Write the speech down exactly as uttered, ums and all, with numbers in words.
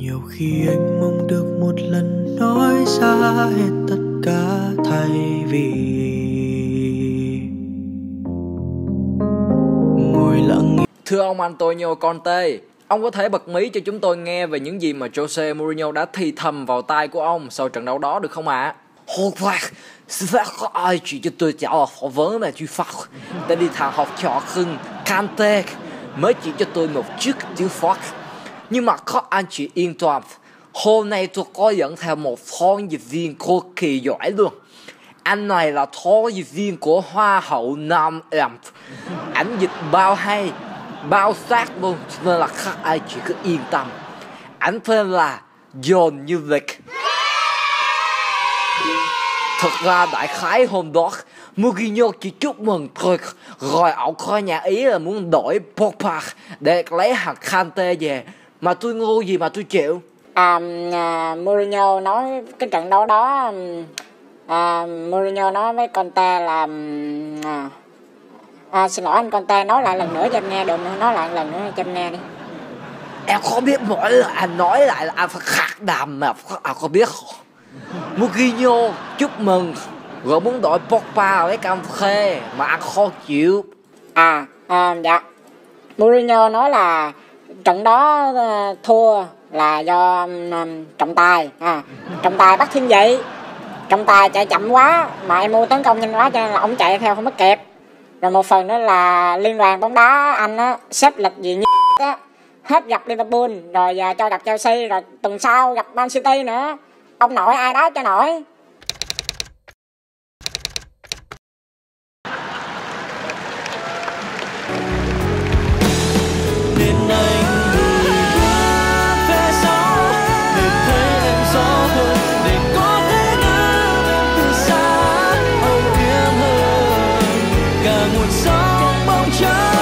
Nhiều khi anh mong được một lần nói ra hết tất cả thay vì ngồi lặng. Thưa ông Antonio Conte, ông có thể bật mí cho chúng tôi nghe về những gì mà Jose Mourinho đã thì thầm vào tai của ông sau trận đấu đó được không ạ? À? Không phải, sẽ có ai chỉ cho tôi trả lời phỏng vấn này chứ Pháp. Tại vì thằng học trò khưng Conte mới chỉ cho tôi một chiếc tiếng Pháp. Nhưng mà các anh chị yên toàn, hôm nay tôi có dẫn theo một phóng dịch viên cực kỳ giỏi luôn. Anh này là phóng dịch viên của Hoa hậu Nam Em. Ảnh dịch bao hay, bao sát luôn, cho nên là các anh chị cứ yên tâm. Ảnh tên là John Như Lịch. Thật ra đại khái hôm đó Mourinho chỉ chúc mừng thôi, rồi ổng có nhà ý là muốn đổi Pogba để lấy thằng Kante về. Mà tôi ngu gì mà tôi chịu. À, à Mourinho nói cái trận đấu đó, à, Mourinho nói với Conte là à, à, xin lỗi anh Conte, nói lại lần nữa cho em nghe được, nói lại lần nữa cho em nghe đi. Em không biết mỗi lần anh nói lại là anh phải khạc đàm mà anh có biết không? Mourinho chúc mừng rồi muốn đổi Pogba với Kante mà anh không chịu. À, à dạ, Mourinho nói là trận đó uh, thua là do um, trọng tài, à, trọng tài bắt thiên vị, trọng tài chạy chậm quá mà em mua tấn công nhanh quá cho nên là ông chạy theo không có kịp. Rồi một phần nữa là liên đoàn bóng đá Anh á xếp lịch gì như á, hết gặp Liverpool rồi uh, cho gặp Chelsea, rồi tuần sau gặp Man City nữa. Ông nội ai đó cho nổi. Cả nguồn sóng bóng trắng